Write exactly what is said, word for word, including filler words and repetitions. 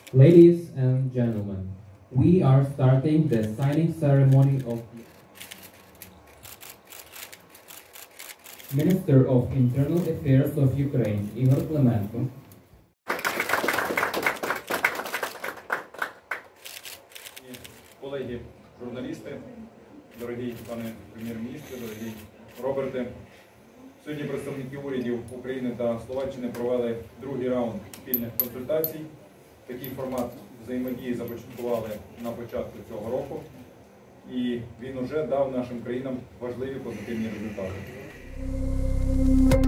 Ladies and gentlemen, we are starting the signing ceremony of the Minister of Internal Affairs of Ukraine, Igor Klemenko. Колеги, журналісти, дорогі пане прем'єр-міністре, дорогі Роберте, сьогодні представники урядів України та Словаччини провели другий раунд спільних консультацій. Такий формат взаємодії започаткували на початку цього року, і він уже дав нашим країнам важливі позитивні результати.